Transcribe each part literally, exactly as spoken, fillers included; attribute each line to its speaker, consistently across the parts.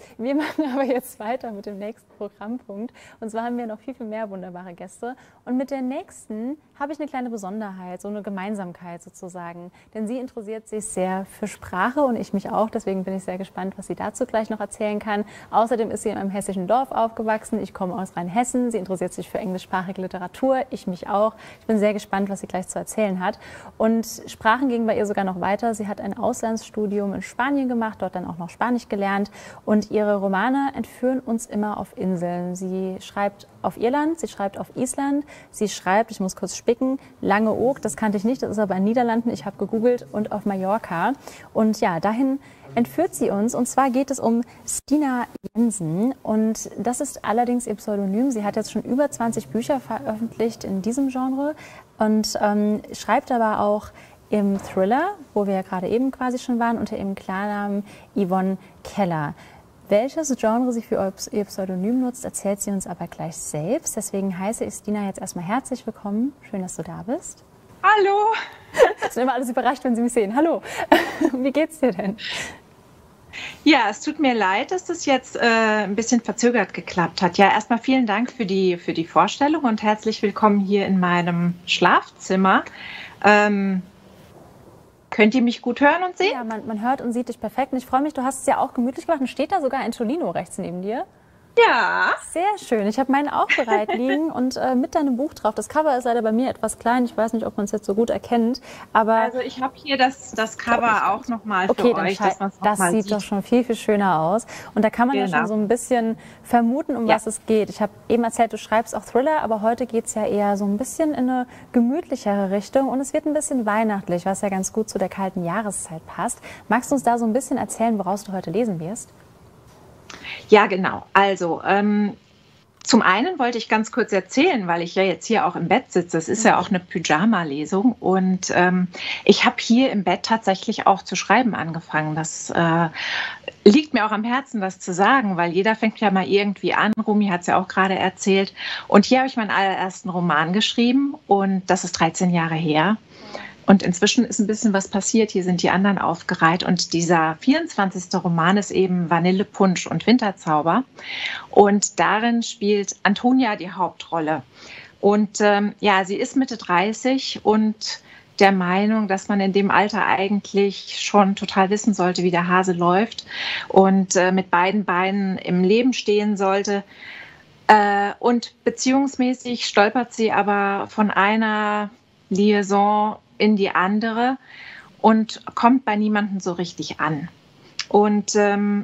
Speaker 1: wir machen aber jetzt weiter mit dem nächsten Programmpunkt. Und zwar haben wir noch viel, viel mehr wunderbare Gäste. Und mit der nächsten habe ich eine kleine Besonderheit, so eine Gemeinsamkeit sozusagen. Denn sie interessiert sich sehr für Sprache und ich mich auch. Deswegen bin ich sehr gespannt, was sie dazu gleich noch erzählen kann. Außerdem ist sie in einem hessischen Dorf aufgewachsen. Ich komme aus Rheinhessen. Sie interessiert sich für englischsprachige Literatur. Ich mich auch. Ich bin sehr gespannt, was sie gleich zu erzählen hat. Und Sprachen gingen bei ihr sogar noch weiter. Sie hat ein Auslandsstudium in Spanien gemacht, dort dann auch noch Spanisch gelernt. Und ihre Romane entführen uns immer auf Inseln. Sie schreibt auf Irland, sie schreibt auf Island, sie schreibt, ich muss kurz spicken, Langeoog, das kannte ich nicht, das ist aber in den Niederlanden, ich habe gegoogelt, und auf Mallorca. Und ja, dahin entführt sie uns. Und zwar geht es um Stina Jensen. Und das ist allerdings ihr Pseudonym. Sie hat jetzt schon über zwanzig Bücher veröffentlicht in diesem Genre und ähm, schreibt aber auch im Thriller, wo wir ja gerade eben quasi schon waren, unter ihrem Klarnamen Yvonne Keller. Welches Genre sie für ihr Pseudonym nutzt, erzählt sie uns aber gleich selbst. Deswegen heiße ich Stina jetzt erstmal herzlich willkommen. Schön, dass du da bist.
Speaker 2: Hallo!
Speaker 1: Es sind immer alles überrascht, wenn sie mich sehen. Hallo! Wie geht's dir denn?
Speaker 2: Ja, es tut mir leid, dass das jetzt äh, ein bisschen verzögert geklappt hat. Ja, erstmal vielen Dank für die, für die Vorstellung und herzlich willkommen hier in meinem Schlafzimmer. Ähm, Könnt ihr mich gut hören und sehen?
Speaker 1: Ja, man, man hört und sieht dich perfekt. Und ich freue mich, du hast es ja auch gemütlich gemacht. Und steht da sogar ein Tolino rechts neben dir?
Speaker 2: Ja.
Speaker 1: Sehr schön. Ich habe meinen auch bereit liegen und äh, mit deinem Buch drauf. Das Cover ist leider bei mir etwas klein. Ich weiß nicht, ob man es jetzt so gut erkennt. Aber
Speaker 2: also ich habe hier das, das Cover auch nochmal für
Speaker 1: okay,
Speaker 2: euch.
Speaker 1: Dass
Speaker 2: das
Speaker 1: das sieht
Speaker 2: sieht.
Speaker 1: doch schon viel, viel schöner aus. Und da kann man genau. ja schon so ein bisschen vermuten, um ja. was es geht. Ich habe eben erzählt, du schreibst auch Thriller, aber heute geht es ja eher so ein bisschen in eine gemütlichere Richtung. Und es wird ein bisschen weihnachtlich, was ja ganz gut zu der kalten Jahreszeit passt. Magst du uns da so ein bisschen erzählen, woraus du heute lesen wirst?
Speaker 2: Ja, genau. Also ähm, zum einen wollte ich ganz kurz erzählen, weil ich ja jetzt hier auch im Bett sitze. Es ist ja auch eine Pyjama-Lesung und ähm, ich habe hier im Bett tatsächlich auch zu schreiben angefangen. Das äh, liegt mir auch am Herzen, das zu sagen, weil jeder fängt ja mal irgendwie an. Rumi hat es ja auch gerade erzählt. Und hier habe ich meinen allerersten Roman geschrieben und das ist dreizehn Jahre her. Und inzwischen ist ein bisschen was passiert. Hier sind die anderen aufgereiht. Und dieser vierundzwanzigste Roman ist eben Vanillepunsch und Winterzauber. Und darin spielt Antonia die Hauptrolle. Und ähm, ja, sie ist Mitte dreißig und der Meinung, dass man in dem Alter eigentlich schon total wissen sollte, wie der Hase läuft und äh, mit beiden Beinen im Leben stehen sollte. Äh, und beziehungsmäßig stolpert sie aber von einer Liaison in die andere und kommt bei niemandem so richtig an. Und ähm,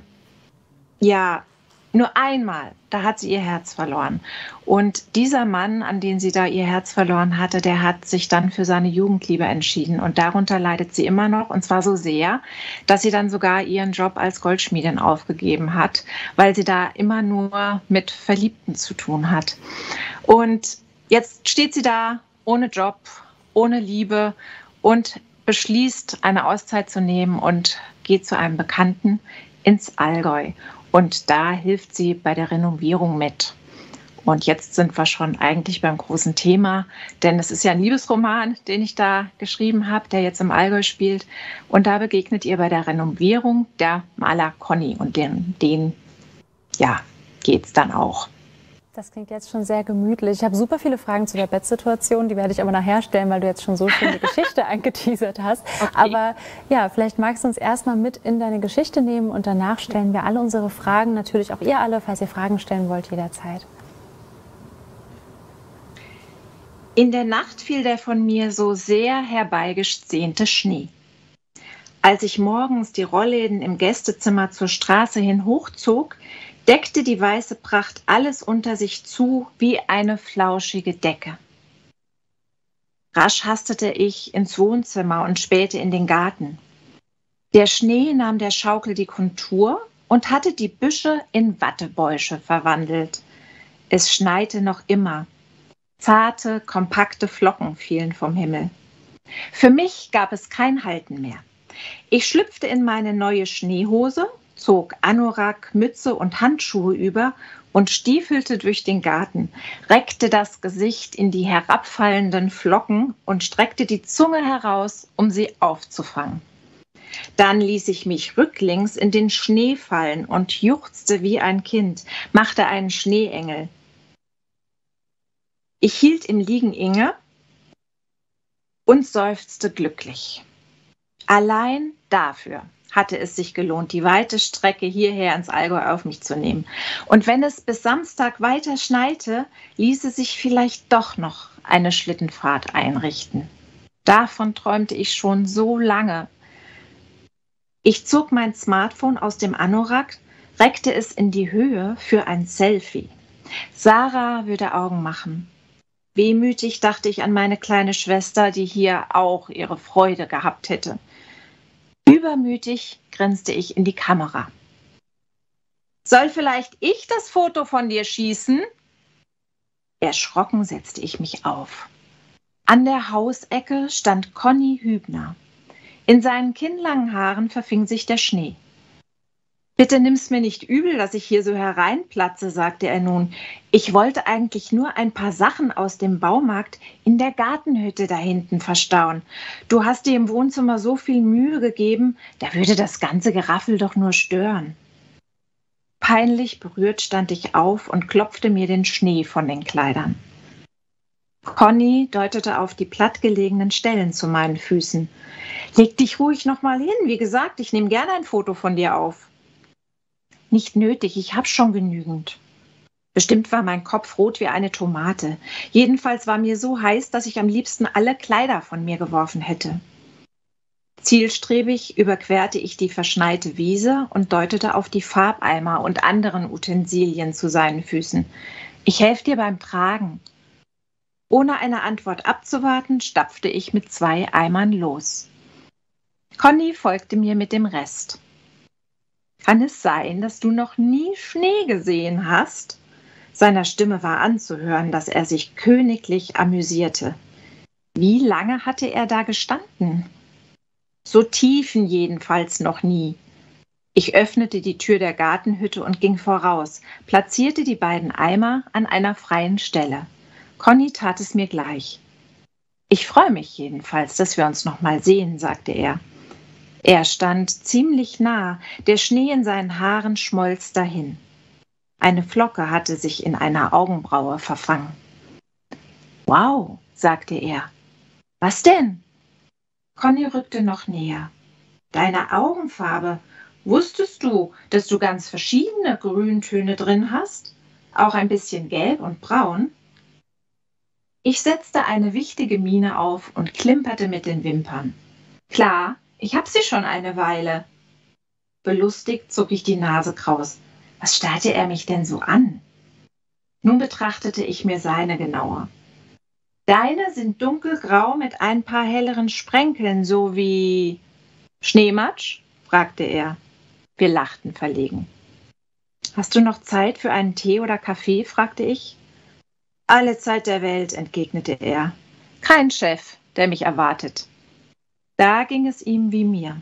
Speaker 2: ja, nur einmal, da hat sie ihr Herz verloren. Und dieser Mann, an den sie da ihr Herz verloren hatte, der hat sich dann für seine Jugendliebe entschieden. Und darunter leidet sie immer noch, und zwar so sehr, dass sie dann sogar ihren Job als Goldschmiedin aufgegeben hat, weil sie da immer nur mit Verliebten zu tun hat. Und jetzt steht sie da ohne Job, ohne Liebe und beschließt, eine Auszeit zu nehmen und geht zu einem Bekannten ins Allgäu. Und da hilft sie bei der Renovierung mit. Und jetzt sind wir schon eigentlich beim großen Thema, denn es ist ja ein Liebesroman, den ich da geschrieben habe, der jetzt im Allgäu spielt. Und da begegnet ihr bei der Renovierung der Maler Conny und den, den ja, geht's dann auch.
Speaker 1: Das klingt jetzt schon sehr gemütlich. Ich habe super viele Fragen zu der Bettsituation, die werde ich aber nachher stellen, weil du jetzt schon so schön die Geschichte angeteasert hast. Okay. Aber ja, vielleicht magst du uns erstmal mit in deine Geschichte nehmen und danach stellen wir alle unsere Fragen, natürlich auch ihr alle, falls ihr Fragen stellen wollt, jederzeit.
Speaker 2: In der Nacht fiel der von mir so sehr herbeigesehnte Schnee. Als ich morgens die Rollläden im Gästezimmer zur Straße hin hochzog, deckte die weiße Pracht alles unter sich zu wie eine flauschige Decke. Rasch hastete ich ins Wohnzimmer und spähte in den Garten. Der Schnee nahm der Schaukel die Kontur und hatte die Büsche in Wattebäusche verwandelt. Es schneite noch immer. Zarte, kompakte Flocken fielen vom Himmel. Für mich gab es kein Halten mehr. Ich schlüpfte in meine neue Schneehose, zog Anorak, Mütze und Handschuhe über und stiefelte durch den Garten, reckte das Gesicht in die herabfallenden Flocken und streckte die Zunge heraus, um sie aufzufangen. Dann ließ ich mich rücklings in den Schnee fallen und juchzte wie ein Kind, machte einen Schneeengel. Ich hielt im Liegen inne und seufzte glücklich. Allein dafür hatte es sich gelohnt, die weite Strecke hierher ins Allgäu auf mich zu nehmen. Und wenn es bis Samstag weiter schneite, ließe sich vielleicht doch noch eine Schlittenfahrt einrichten. Davon träumte ich schon so lange. Ich zog mein Smartphone aus dem Anorak, reckte es in die Höhe für ein Selfie. Sarah würde Augen machen. Wehmütig dachte ich an meine kleine Schwester, die hier auch ihre Freude gehabt hätte. Übermütig grinste ich in die Kamera. Soll vielleicht ich das Foto von dir schießen? Erschrocken setzte ich mich auf. An der Hausecke stand Conny Hübner. In seinen kinnlangen Haaren verfing sich der Schnee. »Bitte nimm's mir nicht übel, dass ich hier so hereinplatze«, sagte er nun. »Ich wollte eigentlich nur ein paar Sachen aus dem Baumarkt in der Gartenhütte da hinten verstauen. Du hast dir im Wohnzimmer so viel Mühe gegeben, da würde das ganze Geraffel doch nur stören.« Peinlich berührt stand ich auf und klopfte mir den Schnee von den Kleidern. Conny deutete auf die plattgelegenen Stellen zu meinen Füßen. »Leg dich ruhig noch mal hin. Wie gesagt, ich nehme gerne ein Foto von dir auf.« »Nicht nötig, ich hab schon genügend.« Bestimmt war mein Kopf rot wie eine Tomate. Jedenfalls war mir so heiß, dass ich am liebsten alle Kleider von mir geworfen hätte. Zielstrebig überquerte ich die verschneite Wiese und deutete auf die Farbeimer und anderen Utensilien zu seinen Füßen. »Ich helfe dir beim Tragen.« Ohne eine Antwort abzuwarten, stapfte ich mit zwei Eimern los. Conny folgte mir mit dem Rest. »Kann es sein, dass du noch nie Schnee gesehen hast?« Seiner Stimme war anzuhören, dass er sich königlich amüsierte. Wie lange hatte er da gestanden? So tiefen jedenfalls noch nie. Ich öffnete die Tür der Gartenhütte und ging voraus, platzierte die beiden Eimer an einer freien Stelle. Conny tat es mir gleich. »Ich freue mich jedenfalls, dass wir uns noch mal sehen«, sagte er. Er stand ziemlich nah, der Schnee in seinen Haaren schmolz dahin. Eine Flocke hatte sich in einer Augenbraue verfangen. »Wow«, sagte er. »Was denn?« Conny rückte noch näher. »Deine Augenfarbe. Wusstest du, dass du ganz verschiedene Grüntöne drin hast? Auch ein bisschen gelb und braun?« Ich setzte eine wichtige Miene auf und klimperte mit den Wimpern. »Klar, ich hab sie schon eine Weile.« Belustigt zog ich die Nase kraus. Was starrte er mich denn so an? Nun betrachtete ich mir seine genauer. »Deine sind dunkelgrau mit ein paar helleren Sprenkeln, so wie Schneematsch?« fragte er. Wir lachten verlegen. »Hast du noch Zeit für einen Tee oder Kaffee?« fragte ich. »Alle Zeit der Welt«, entgegnete er. »Kein Chef, der mich erwartet.« Da ging es ihm wie mir.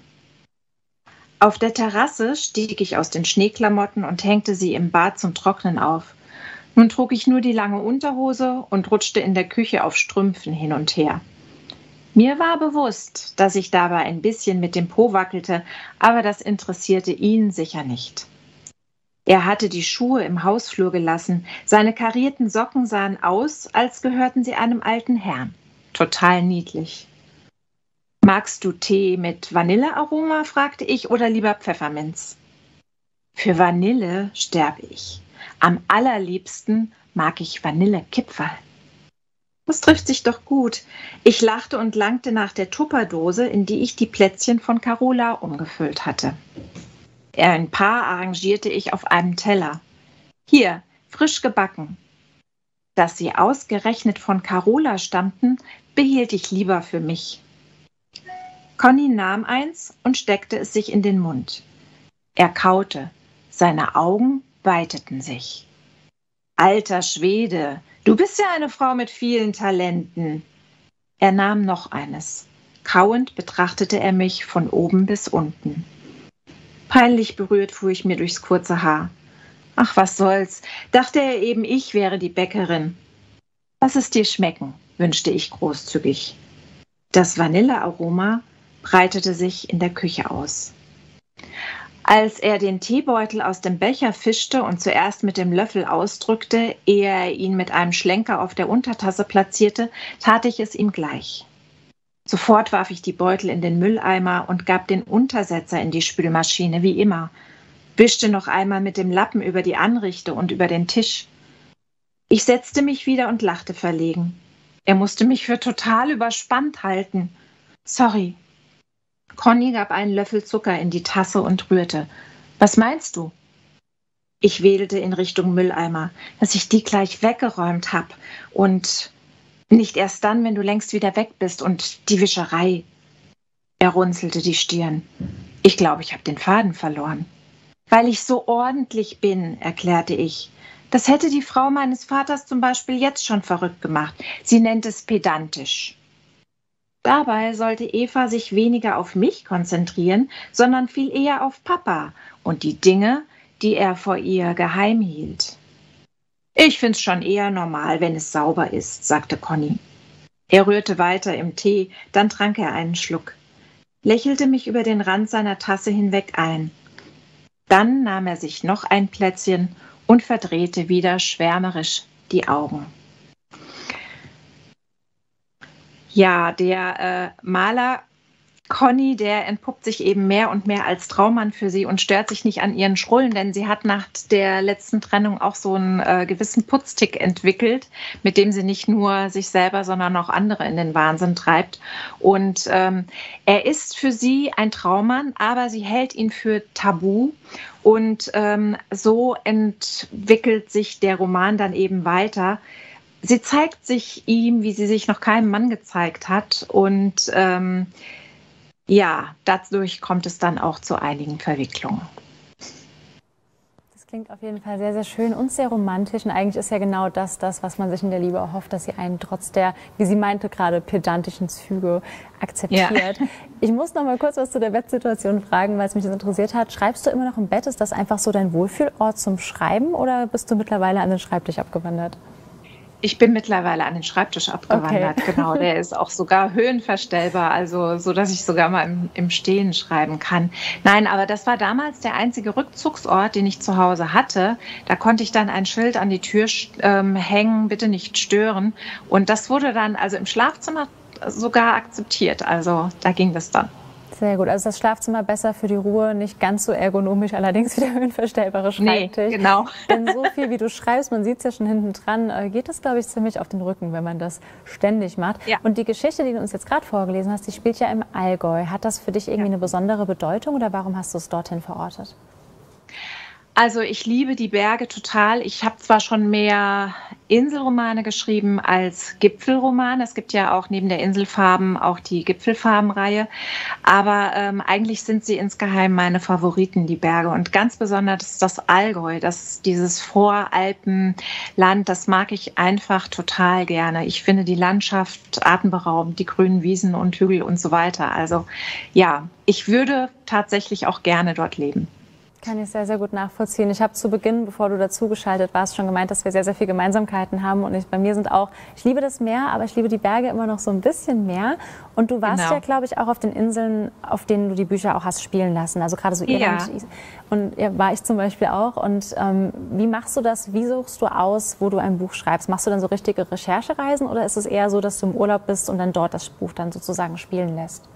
Speaker 2: Auf der Terrasse stieg ich aus den Schneeklamotten und hängte sie im Bad zum Trocknen auf. Nun trug ich nur die lange Unterhose und rutschte in der Küche auf Strümpfen hin und her. Mir war bewusst, dass ich dabei ein bisschen mit dem Po wackelte, aber das interessierte ihn sicher nicht. Er hatte die Schuhe im Hausflur gelassen. Seine karierten Socken sahen aus, als gehörten sie einem alten Herrn. Total niedlich. »Magst du Tee mit Vanillearoma?« fragte ich, »oder lieber Pfefferminz?« »Für Vanille sterbe ich. Am allerliebsten mag ich Vanillekipferl.« Das trifft sich doch gut. Ich lachte und langte nach der Tupperdose, in die ich die Plätzchen von Carola umgefüllt hatte. Ein paar arrangierte ich auf einem Teller. »Hier, frisch gebacken.« Dass sie ausgerechnet von Carola stammten, behielt ich lieber für mich. Conny nahm eins und steckte es sich in den Mund. Er kaute. Seine Augen weiteten sich. »Alter Schwede, du bist ja eine Frau mit vielen Talenten.« Er nahm noch eines. Kauend betrachtete er mich von oben bis unten. Peinlich berührt fuhr ich mir durchs kurze Haar. »Ach, was soll's, dachte er eben, ich wäre die Bäckerin.« »Lass es dir schmecken«, wünschte ich großzügig. Das Vanillearoma breitete sich in der Küche aus. Als er den Teebeutel aus dem Becher fischte und zuerst mit dem Löffel ausdrückte, ehe er ihn mit einem Schlenker auf der Untertasse platzierte, tat ich es ihm gleich. Sofort warf ich die Beutel in den Mülleimer und gab den Untersetzer in die Spülmaschine, wie immer, wischte noch einmal mit dem Lappen über die Anrichte und über den Tisch. Ich setzte mich wieder und lachte verlegen. Er musste mich für total überspannt halten. Sorry. Conny gab einen Löffel Zucker in die Tasse und rührte. Was meinst du? Ich wedelte in Richtung Mülleimer, dass ich die gleich weggeräumt hab und nicht erst dann, wenn du längst wieder weg bist und die Wischerei. Er runzelte die Stirn. Ich glaube, ich habe den Faden verloren. Weil ich so ordentlich bin, erklärte ich. Das hätte die Frau meines Vaters zum Beispiel jetzt schon verrückt gemacht. Sie nennt es pedantisch. Dabei sollte Eva sich weniger auf mich konzentrieren, sondern viel eher auf Papa und die Dinge, die er vor ihr geheim hielt. Ich find's schon eher normal, wenn es sauber ist, sagte Conny. Er rührte weiter im Tee, dann trank er einen Schluck, lächelte mich über den Rand seiner Tasse hinweg ein. Dann nahm er sich noch ein Plätzchen und verdrehte wieder schwärmerisch die Augen. Ja, der äh, Maler Conny, der entpuppt sich eben mehr und mehr als Traummann für sie und stört sich nicht an ihren Schrullen, denn sie hat nach der letzten Trennung auch so einen äh, gewissen Putztick entwickelt, mit dem sie nicht nur sich selber, sondern auch andere in den Wahnsinn treibt. Und ähm, er ist für sie ein Traummann, aber sie hält ihn für tabu. Und ähm, so entwickelt sich der Roman dann eben weiter. Sie zeigt sich ihm, wie sie sich noch keinem Mann gezeigt hat. Und ähm, ja, dadurch kommt es dann auch zu einigen Verwicklungen.
Speaker 1: Das klingt auf jeden Fall sehr, sehr schön und sehr romantisch. Und eigentlich ist ja genau das, das, was man sich in der Liebe erhofft, dass sie einen trotz der, wie sie meinte, gerade pedantischen Züge akzeptiert. Ja. Ich muss noch mal kurz was zu der Bettsituation fragen, weil es mich das interessiert hat. Schreibst du immer noch im Bett? Ist das einfach so dein Wohlfühlort zum Schreiben oder bist du mittlerweile an den Schreibtisch abgewandert?
Speaker 2: Ich bin mittlerweile an den Schreibtisch abgewandert, okay. Genau. Der ist auch sogar höhenverstellbar, also so, dass ich sogar mal im, im Stehen schreiben kann. Nein, aber das war damals der einzige Rückzugsort, den ich zu Hause hatte. Da konnte ich dann ein Schild an die Tür ähm, hängen, bitte nicht stören. Und das wurde dann also im Schlafzimmer sogar akzeptiert. Also da ging das dann.
Speaker 1: Sehr gut. Also das Schlafzimmer besser für die Ruhe, nicht ganz so ergonomisch, allerdings wie der höhenverstellbare Schreibtisch.
Speaker 2: Nee, genau.
Speaker 1: Denn so viel, wie du schreibst, man sieht es ja schon hinten dran, geht das, glaube ich, ziemlich auf den Rücken, wenn man das ständig macht. Ja. Und die Geschichte, die du uns jetzt gerade vorgelesen hast, die spielt ja im Allgäu. Hat das für dich irgendwie ja. eine besondere Bedeutung oder warum hast du es dorthin verortet?
Speaker 2: Also ich liebe die Berge total. Ich habe zwar schon mehr Inselromane geschrieben als Gipfelromane. Es gibt ja auch neben der Inselfarben auch die Gipfelfarbenreihe. Aber ähm, eigentlich sind sie insgeheim meine Favoriten, die Berge. Und ganz besonders das Allgäu, das, dieses Voralpenland, das mag ich einfach total gerne. Ich finde die Landschaft atemberaubend, die grünen Wiesen und Hügel und so weiter. Also ja, ich würde tatsächlich auch gerne dort leben.
Speaker 1: Kann ich sehr, sehr gut nachvollziehen. Ich habe zu Beginn, bevor du dazugeschaltet warst, schon gemeint, dass wir sehr, sehr viele Gemeinsamkeiten haben. Und ich, bei mir sind auch, ich liebe das Meer, aber ich liebe die Berge immer noch so ein bisschen mehr. Und du warst genau. ja, glaube ich, auch auf den Inseln, auf denen du die Bücher auch hast spielen lassen. Also gerade so Irland. Ja. Und ja, war ich zum Beispiel auch. Und ähm, wie machst du das? Wie suchst du aus, wo du ein Buch schreibst? Machst du dann so richtige Recherchereisen oder ist es eher so, dass du im Urlaub bist und dann dort das Buch dann sozusagen spielen lässt?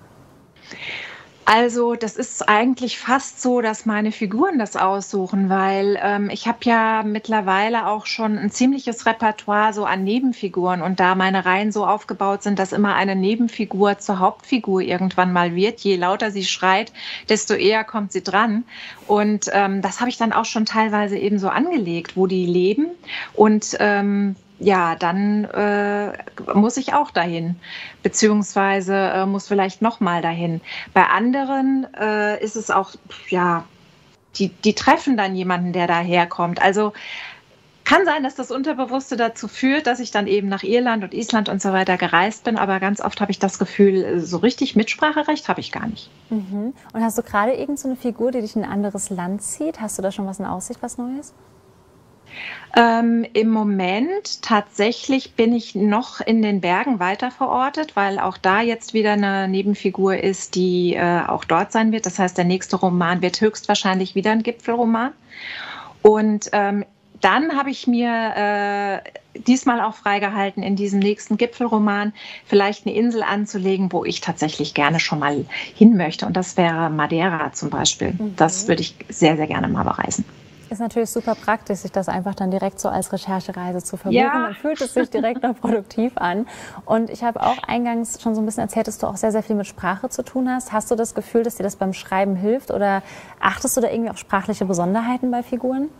Speaker 2: Also das ist eigentlich fast so, dass meine Figuren das aussuchen, weil ähm, ich habe ja mittlerweile auch schon ein ziemliches Repertoire so an Nebenfiguren und da meine Reihen so aufgebaut sind, dass immer eine Nebenfigur zur Hauptfigur irgendwann mal wird. Je lauter sie schreit, desto eher kommt sie dran. Und ähm, das habe ich dann auch schon teilweise eben so angelegt, wo die leben und ähm, ja, dann äh, muss ich auch dahin, beziehungsweise äh, muss vielleicht noch mal dahin. Bei anderen äh, ist es auch, ja, die, die treffen dann jemanden, der daherkommt. Also kann sein, dass das Unterbewusste dazu führt, dass ich dann eben nach Irland und Island und so weiter gereist bin, aber ganz oft habe ich das Gefühl, so richtig Mitspracherecht habe ich gar nicht.
Speaker 1: Mhm. Und hast du gerade irgend so eine Figur, die dich in ein anderes Land zieht? Hast du da schon was in Aussicht, was Neues?
Speaker 2: Ähm, im Moment tatsächlich bin ich noch in den Bergen weiter verortet, weil auch da jetzt wieder eine Nebenfigur ist, die äh, auch dort sein wird. Das heißt, der nächste Roman wird höchstwahrscheinlich wieder ein Gipfelroman. Und ähm, dann habe ich mir äh, diesmal auch freigehalten, in diesem nächsten Gipfelroman vielleicht eine Insel anzulegen, wo ich tatsächlich gerne schon mal hin möchte. Und das wäre Madeira zum Beispiel. Mhm. Das würde ich sehr, sehr gerne mal bereisen.
Speaker 1: Ist natürlich super praktisch, sich das einfach dann direkt so als Recherchereise zu verbuchen. Ja. Dann fühlt es sich direkt noch produktiv an. Und ich habe auch eingangs schon so ein bisschen erzählt, dass du auch sehr, sehr viel mit Sprache zu tun hast. Hast du das Gefühl, dass dir das beim Schreiben hilft? Oder achtest du da irgendwie auf sprachliche Besonderheiten bei Figuren?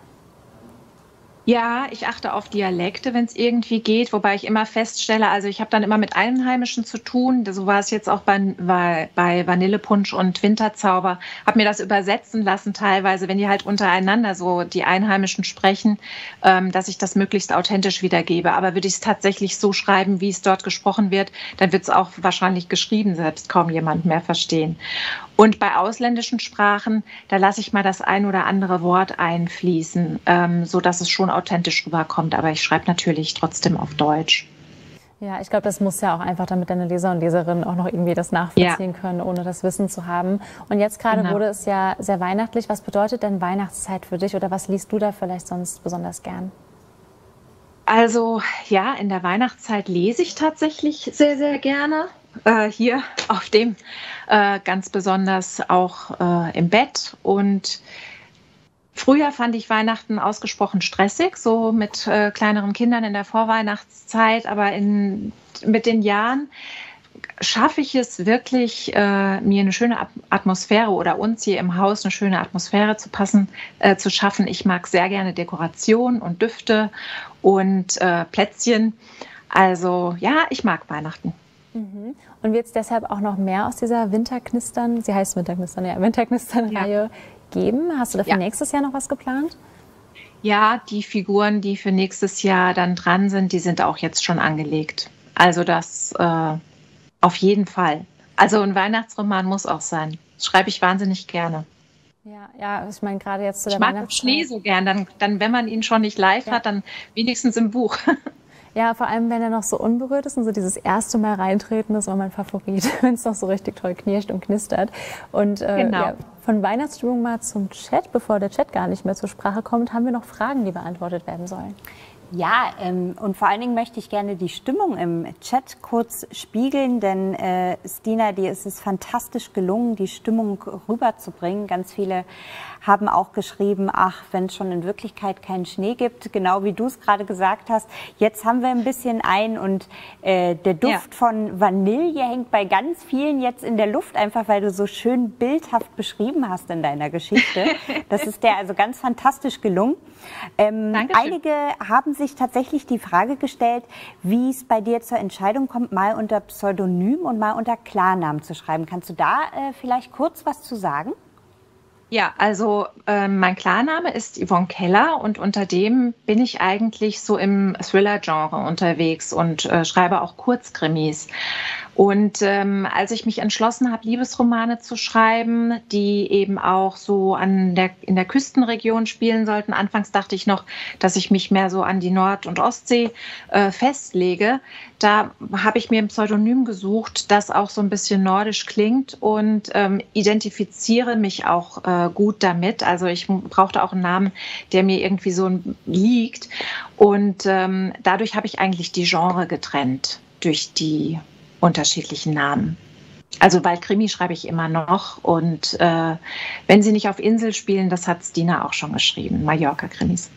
Speaker 2: Ja, ich achte auf Dialekte, wenn es irgendwie geht, wobei ich immer feststelle, also ich habe dann immer mit Einheimischen zu tun. So war es jetzt auch bei, bei, bei Vanillepunsch und Winterzauber. Habe mir das übersetzen lassen teilweise, wenn die halt untereinander so die Einheimischen sprechen, ähm, dass ich das möglichst authentisch wiedergebe. Aber würde ich es tatsächlich so schreiben, wie es dort gesprochen wird, dann wird es auch wahrscheinlich geschrieben, selbst kaum jemand mehr verstehen. Und bei ausländischen Sprachen, da lasse ich mal das ein oder andere Wort einfließen, ähm, so dass es schon authentisch rüberkommt. Aber ich schreibe natürlich trotzdem auf Deutsch.
Speaker 1: Ja, ich glaube, das muss ja auch einfach, damit deine Leser und Leserinnen auch noch irgendwie das nachvollziehen ja. können, ohne das Wissen zu haben. Und jetzt gerade genau. wurde es ja sehr weihnachtlich. Was bedeutet denn Weihnachtszeit für dich oder was liest du da vielleicht sonst besonders gern?
Speaker 2: Also ja, in der Weihnachtszeit lese ich tatsächlich sehr, sehr gerne. Äh, hier auf dem äh, ganz besonders auch äh, im Bett. Und früher fand ich Weihnachten ausgesprochen stressig, so mit äh, kleineren Kindern in der Vorweihnachtszeit. Aber in, mit den Jahren schaffe ich es wirklich, äh, mir eine schöne Atmosphäre oder uns hier im Haus eine schöne Atmosphäre zu passen, äh, zu schaffen. Ich mag sehr gerne Dekoration und Düfte und äh, Plätzchen. Also ja, ich mag Weihnachten.
Speaker 1: Mhm. Und wird es deshalb auch noch mehr aus dieser Winterknistern, sie heißt Winterknistern, ja, Winterknistern-Reihe ja. geben? Hast du dafür ja. nächstes Jahr noch was geplant?
Speaker 2: Ja, die Figuren, die für nächstes Jahr dann dran sind, die sind auch jetzt schon angelegt. Also das äh, auf jeden Fall. Also ein Weihnachtsroman muss auch sein. Das schreibe ich wahnsinnig gerne.
Speaker 1: Ja, ja, ich meine gerade jetzt zu der
Speaker 2: Ich mag den Schnee so gern. Dann, dann, wenn man ihn schon nicht live ja. hat, dann wenigstens im Buch.
Speaker 1: Ja, vor allem, wenn er noch so unberührt ist und so dieses erste Mal reintreten, das war mein Favorit, wenn es noch so richtig toll knirscht und knistert. Und äh, genau. ja, von Weihnachtsstimmung mal zum Chat, bevor der Chat gar nicht mehr zur Sprache kommt, haben wir noch Fragen, die beantwortet werden sollen.
Speaker 3: Ja, ähm, und vor allen Dingen möchte ich gerne die Stimmung im Chat kurz spiegeln, denn äh, Stina, dir ist es fantastisch gelungen, die Stimmung rüberzubringen. Ganz viele haben auch geschrieben, ach, wenn es schon in Wirklichkeit keinen Schnee gibt, genau wie du es gerade gesagt hast. Jetzt haben wir ein bisschen ein und äh, der Duft ja. von Vanille hängt bei ganz vielen jetzt in der Luft, einfach weil du so schön bildhaft beschrieben hast in deiner Geschichte. Das ist dir also ganz fantastisch gelungen. Ähm, einige haben sich tatsächlich die Frage gestellt, wie es bei dir zur Entscheidung kommt, mal unter Pseudonym und mal unter Klarnamen zu schreiben. Kannst du da äh, vielleicht kurz was zu sagen?
Speaker 2: Ja, also äh, mein Klarname ist Yvonne Keller und unter dem bin ich eigentlich so im Thriller-Genre unterwegs und äh, schreibe auch Kurzkrimis. Und ähm, als ich mich entschlossen habe, Liebesromane zu schreiben, die eben auch so an der, in der Küstenregion spielen sollten, anfangs dachte ich noch, dass ich mich mehr so an die Nord- und Ostsee äh, festlege. Da habe ich mir ein Pseudonym gesucht, das auch so ein bisschen nordisch klingt und ähm, identifiziere mich auch äh, gut damit. Also ich brauchte auch einen Namen, der mir irgendwie so liegt. Und ähm, dadurch habe ich eigentlich die Genre getrennt durch die unterschiedlichen Namen. Also weil Krimi schreibe ich immer noch und äh, wenn sie nicht auf Insel spielen, das hat Stina auch schon geschrieben, Mallorca-Krimis.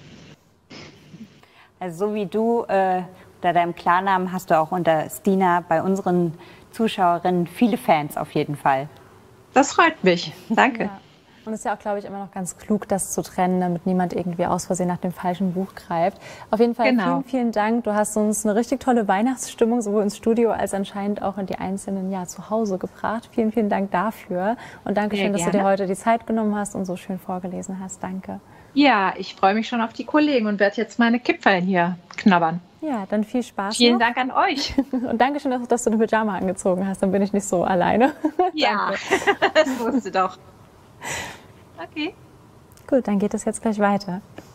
Speaker 3: Also so wie du äh, unter deinem Klarnamen hast du auch unter Stina bei unseren Zuschauerinnen viele Fans auf jeden Fall.
Speaker 2: Das freut mich, danke.
Speaker 1: Ja. Und es ist ja auch, glaube ich, immer noch ganz klug, das zu trennen, damit niemand irgendwie aus Versehen nach dem falschen Buch greift. Auf jeden Fall genau. vielen, vielen Dank. Du hast uns eine richtig tolle Weihnachtsstimmung sowohl ins Studio als anscheinend auch in die einzelnen ja, zu Hause gebracht. Vielen, vielen Dank dafür. Und danke schön, dass du dir heute die Zeit genommen hast und so schön vorgelesen hast. Danke.
Speaker 2: Ja, ich freue mich schon auf die Kollegen und werde jetzt meine Kipferln hier knabbern.
Speaker 1: Ja, dann viel Spaß.
Speaker 2: Vielen
Speaker 1: noch.
Speaker 2: Dank an euch.
Speaker 1: Und danke schön, dass, dass du eine Pyjama angezogen hast. Dann bin ich nicht so alleine.
Speaker 2: Ja, das wusste doch. Okay.
Speaker 1: Gut, dann geht es jetzt gleich weiter.